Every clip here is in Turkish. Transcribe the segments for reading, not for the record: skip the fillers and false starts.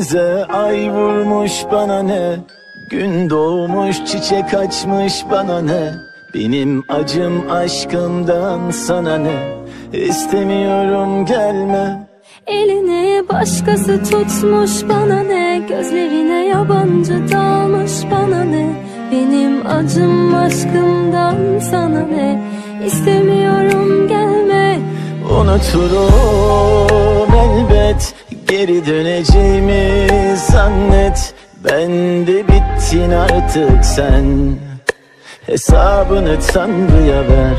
Denize ay vurmuş bana ne, gün doğmuş çiçek açmış bana ne, benim acım aşkımdan sana ne, istemiyorum gelme. Elini başkası tutmuş bana ne, gözlerine yabancı dalmış bana ne, benim acım aşkımdan sana ne, istemiyorum gelme. Unuturum elbet, geri döneceğimi zannet, ben de bittin artık sen, hesabını Tanrı'ya ver.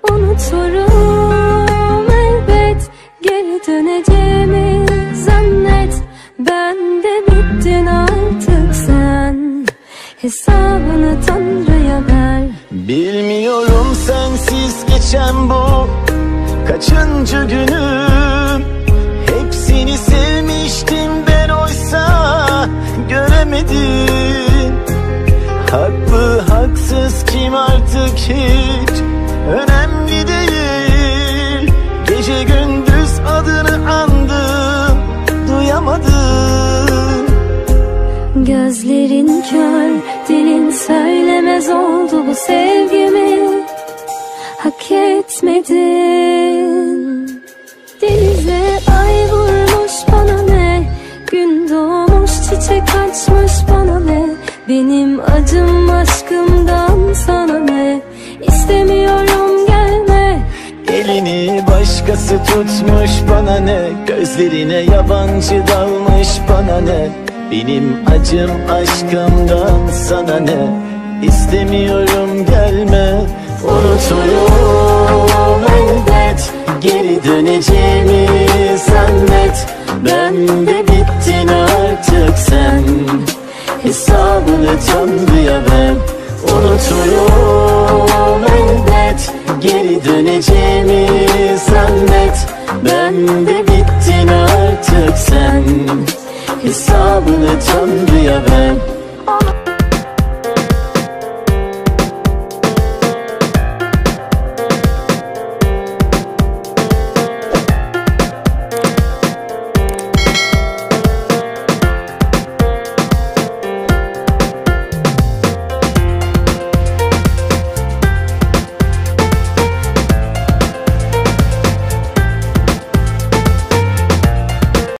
Unuturum elbet, geri döneceğimi zannet, ben de bittin artık sen, hesabını Tanrı'ya ver. Bilmiyorum sensiz geçen bu kaçıncı günüm, hepsini sevmiştim ben oysa göremedim. Haklı haksız kim artık hiç önemli değil, gece gündüz adını andım duyamadım. Gözlerin kör, dilin söylemez oldu bu sevgimi, hak etmedin. Denize ay vurmuş bana ne, gün doğmuş çiçek açmış bana ne, benim acım aşkımdan sana ne, istemiyorum gelme. Elini başkası tutmuş bana ne, gözlerine yabancı dalmış bana ne, benim acım aşkımdan sana ne, istemiyorum gelme. Unuturum elbet, geri döneceğimi zannet, ben de bittin artık sen, hesabını Tanrı'ya ver. Unuturum elbet, geri döneceğimi zannet, ben de bittin artık sen, hesabını Tanrı'ya ver.